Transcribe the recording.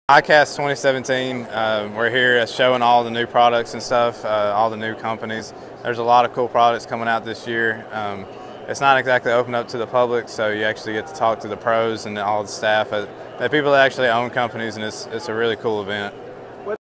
ICAST 2017, we're here showing all the new products and stuff, all the new companies. There's a lot of cool products coming out this year. It's not exactly open up to the public, so you actually get to talk to the pros and all the staff, the people that actually own companies, and it's a really cool event.